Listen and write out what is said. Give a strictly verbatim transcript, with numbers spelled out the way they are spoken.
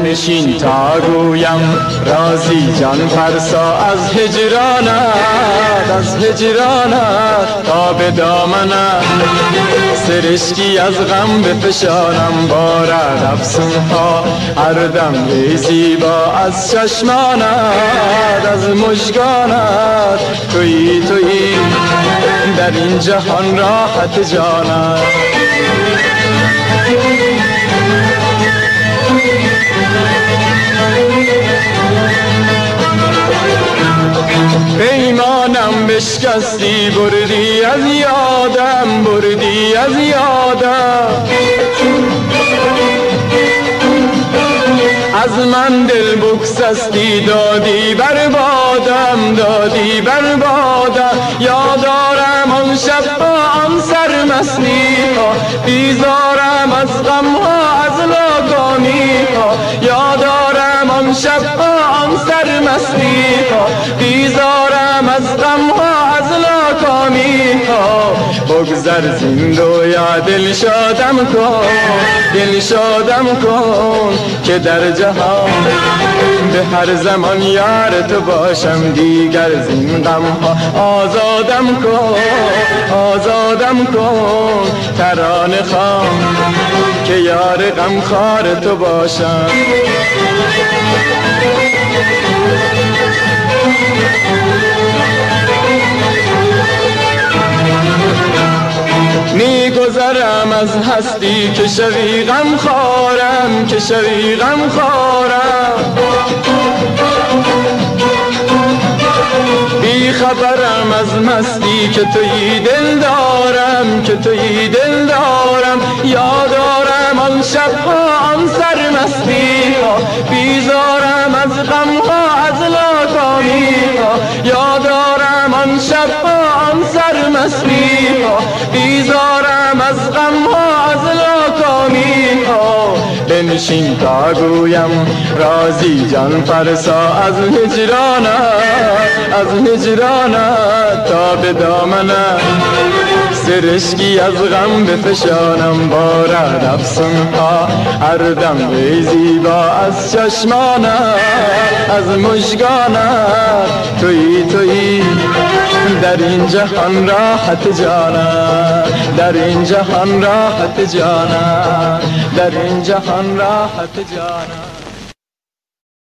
بنشین تا گویم رازی جان فرسا از هجرانت، از هجرانت تا به دامنت سرشکی از غم بفشانم. بارد افسونها هر دم ای زیبا از چشمانت، از مژگانت تویی تویی در این جهان راحت جانت. پیمانم بشکستی بردی از یادم، بردی از یادم. از من دل بگسستی دادی بر بادم، دادی بر بادم. یادارم آن شب با آن سرمستی ها، بیزارم از غم ها از ناکامی ها. یادارم آن شب با آن سرمستی ها، بیزارم از غم ها از ناکامی ها. بگذر زین دنیا دل شادم کن، دل شادم کن که در جهان به هر زمان یار تو باشم. دیگر زین غم ها آزادم کن، آزادم کن ترانه خوان که یار غم خوار تو باشم. می گذرم از هستی که شوی غم خوارم، که شوی غم خوارم. بی خبرم از مستی که تویی دل دارم، که تویی دل دارم. یادارم آن شبها آن سرمستی ها، بیزارم از غم ها از ناکامی ها. یادارم آن شبها آن سرمستی ها، بیزارم از غم ها از ناکامی ها. بنشین تا گویم رازی جان فرسا از هجرانت، از هجرانت تا به دامنت سرشکی از غم بفشانم. بارد افسونها هر دم ای زیبا از چشمانت، از مژگانت تویی تویی در این جهان راحت جانت، در این جهان راحت جانت، در این جهان راحت جانت.